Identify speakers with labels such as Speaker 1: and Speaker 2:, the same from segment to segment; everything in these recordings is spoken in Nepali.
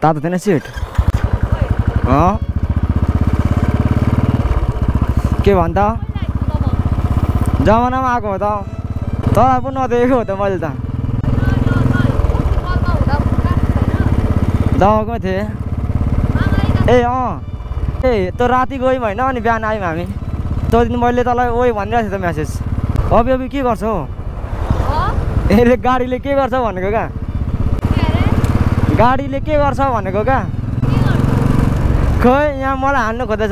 Speaker 1: तातो थिएन सिट के भन्छ जमानामा आएको हो त तर पनि नदेखेको हो त मैले त दबाएकोमै थिएँ ए त राति गयौँ होइन अनि बिहान आयौँ हामी त्यो दिन मैले तँलाई ओइ भनिरहेको थिएँ त म्यासेज अबि के गर्छौ यसले गाडीले के गर्छ भनेको क्या गाडीले के गर्छ भनेको क्या खोइ यहाँ मलाई हान्नु खोज्दैछ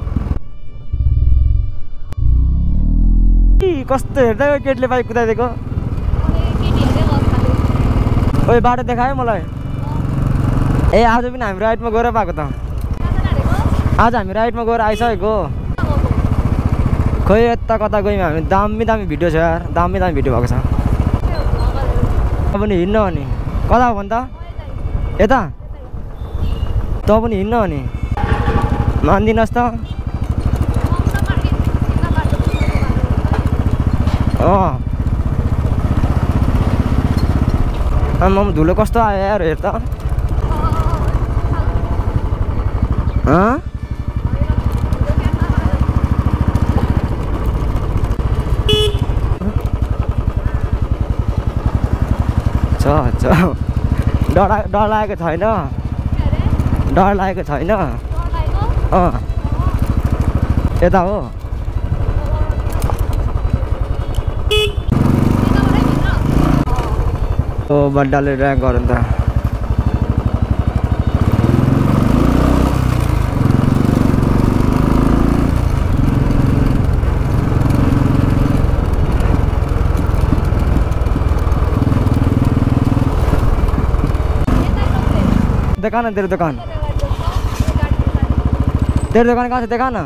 Speaker 1: कस्तो हेर्दै केटीले बाइक कुदाइदिएको ओइ बाटो देखायो मलाई ए आज पनि हामी राइडमा गएर पाएको त आज हामी राइडमा गएर आइसकेको खोइ यता कता गयौँ हामी दामी दामी भिडियो छ यार दामी दामी भिडियो भएको छ पनि हिँड्न हो नि कता हो भन् त यता त पनि हिँड्न हो नि मान्दिनस् त आम्मा धुलो कस्तो आयो यार हेर त डर लागेको छैन डर लागेको छैन यता हो बड्डाले ड्राइभ गरौँ त देखा ना तेरी दुकान कहाँ से देखा ना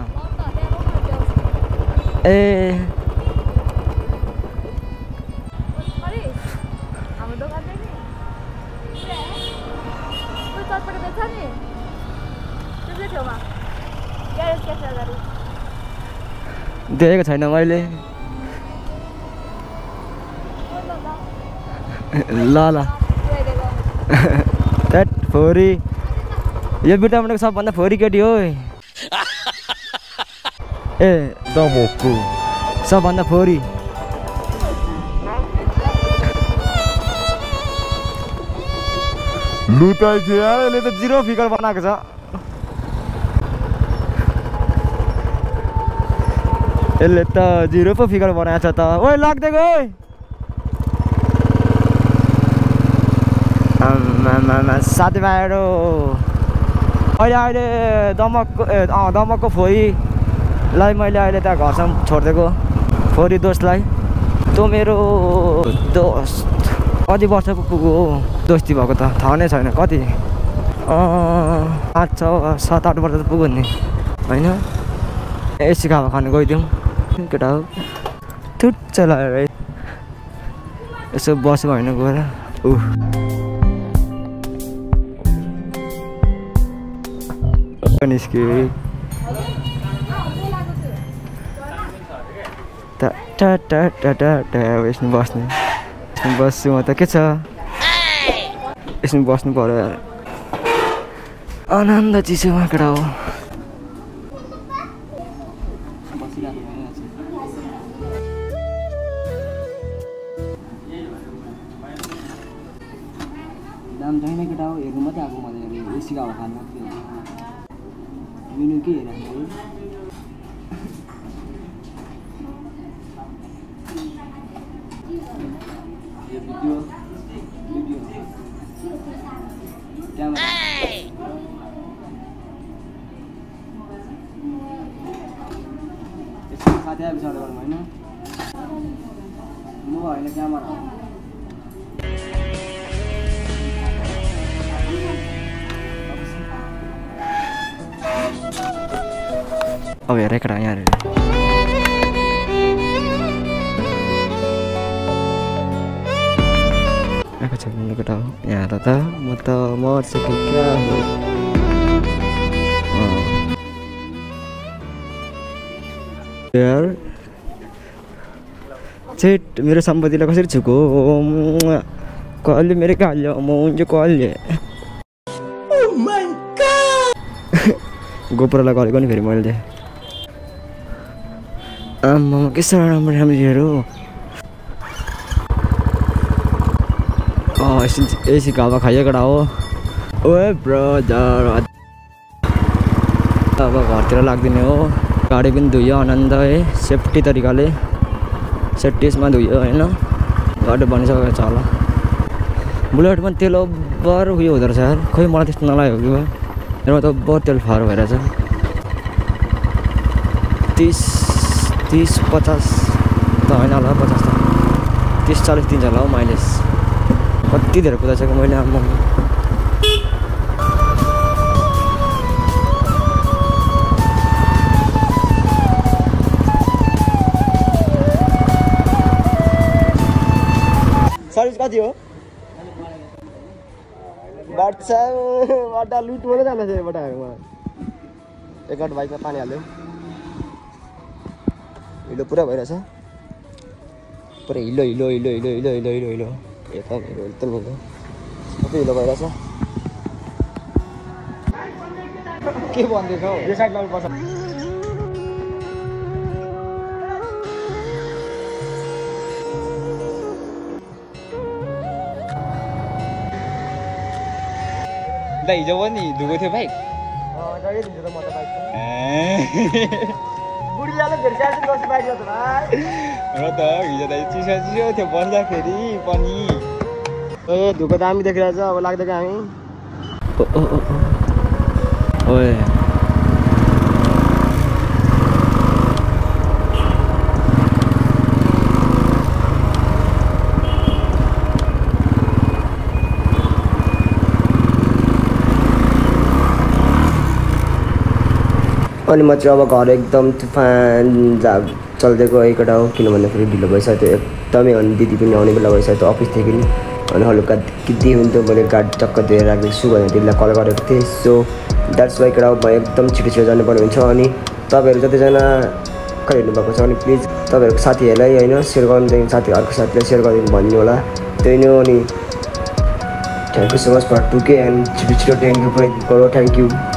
Speaker 1: देखेको छैन मैले ल फोरी यो बिटामुटको सबभन्दा फोरी केटी हो ए दमोको सबभन्दा फोरी लुटाइ थियो यार यसले त जिरो फिगर बनाएको छ यसले त जिरो पो फिगर बनाएको छ त ओइ लाग्दैको ओइ साथीभाइहरू अहिले दमकको फोरीलाई मैले अहिले त्यहाँ घरसम्म छोडिदिएको फोरी दोस्तलाई तँ मेरो दोस्त कति वर्षको पुग्यो हो दोस्ती भएको त थाहा नै छैन कति 5-7-8 वर्ष त पुग्यो नि होइन एसी खावा खानु गइदिउँ केटा हो थुच्च लगाएर यसो बस्यो होइन गएर निस्क्यो यसमा बस्ने बस्छु म त के छ यसमा बस्नु पर्यो यार आनन्द चिसोमा केटा हो दाम छैन केटा हो हेर्नु मात्रै आएको मैले एसी हावा खानु मात्रै मेनु के हेरेको साथी आएपछि अर्डर गर्नु होइन म होइन क्यामेरा अब हेर केटा यहाँ आएको छ केटा हो यहाँ त म त मर्छु कि क्या हो यार चेट मेरो सम्पत्तिलाई कसरी छुको कहिले मेरो काल्यो म हुन्छ कहिले गोप्रोलाई गरेको नि फेरि मैले आम्मा के साह्रो राम्रो राम्रो हेरो ऐसी घावा खाइयो कडा हो ओए ब्रदर अब घरतिर लाग्दिने हो गाडी पनि धुयो आनन्द है सेफ्टी तरिकाले सेफ्टिसमा धुयो होइन गाडी बनिसकेको छ होला बुलेटमा तेल ओभर उयो हुँदो रहेछ यार खोइ मलाई त्यस्तो नलाग्यो कि भयो मेरोमा त ओभर तेल फारो भइरहेछ 30-50 त होइन होला 50 त 30-40 दिन्छ होला हौ माइलेज कति धेरै कुदाइसकेँ मैले आम्मा सर्भिस कति हो बाटा लुट मात्रै जान्छ बाटाहरूमा एकआठ बाइकमा पानी हाल्यो हिलो पुरा भइरहेछ पुरा हिलो एकदम सबै हिलो भइरहेछ के भन्दैछ हौ यो साइड लाउनुपर्छ
Speaker 2: हिजो पनि धुएको थियो बाइक
Speaker 1: जहिले दिन्छ त म त बाइक बुढीले फेरि स्याटिङ गर्छु बाइक त भाइ
Speaker 2: र त हिजो त चिसो थियो बस्दाखेरि पनि
Speaker 1: ए धुको दामी देखिरहेछ अब लाग्दै कि हामी ओए अनि म चाहिँ अब घर एकदम तुफान चल्दै गएको हो किनभने फेरि ढिलो भइसक्यो थियो एकदमै अनि दिदी पनि आउने बेला भइसक्यो थियो अफिसदेखि अनि हल्का के हुन्थ्यो मैले गाडी टक्क दिएर राख्दैछु भनेर दिदीलाई कल गरेको थिएँ सो द्याट्स वाइ केटा म एकदम छिटो जानुपर्ने हुन्छ अनि तपाईँहरू जतिजना कहिले हेर्नुभएको छ अनि प्लिज तपाईँहरूको साथीहरूलाई होइन सेयर गर्नुदेखि साथी अर्को साथीलाई सेयर गरिदिनु भन्नु होला त्यही नै हो अनि thank you so much for 2K and छिटो 10K पुऱ्याइदिनु थ्याङ्क यू